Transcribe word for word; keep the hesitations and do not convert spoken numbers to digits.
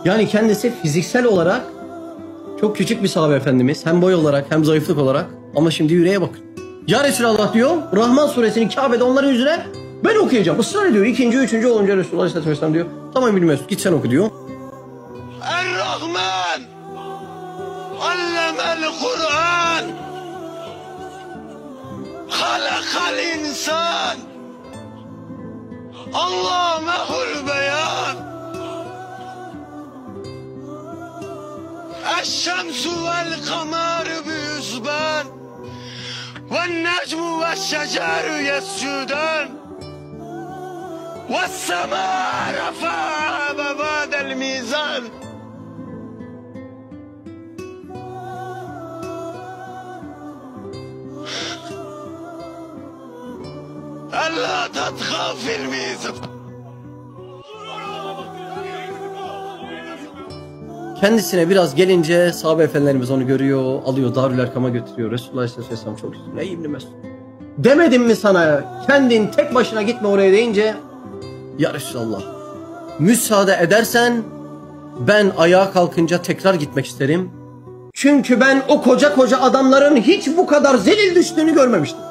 Yani kendisi fiziksel olarak çok küçük bir sahabe efendimiz. Hem boy olarak hem zayıflık olarak. Ama şimdi yüreğe bakın. Ya Resulallah diyor, Rahman suresini Kabe'de onların yüzüne ben okuyacağım. Israr ediyor. İkinci, üçüncü olunca Resulullah Aleyhisselatü Vesselam diyor. Tamam İbn Mesud, git sen oku diyor. Er-Rahman allemel Kur'an halakal insan allamehul beyan eşşemsu vel kameru bihusban ven necmu ve şeceru yescudan ve's-semâ rafa'hâ ve vâdel mîzân. Allah tatgâ fil mîzân. Kendisine biraz gelince sahabe efendilerimiz onu görüyor, alıyor Darül Erkam'a götürüyor. Resulullah Aleyhisselatü Vesselam çok üzülüyor. Ey İbn Mesud, demedim mi sana kendin tek başına gitme oraya deyince, ya Resulallah müsaade edersen ben ayağa kalkınca tekrar gitmek isterim. Çünkü ben o koca koca adamların hiç bu kadar zelil düştüğünü görmemiştim.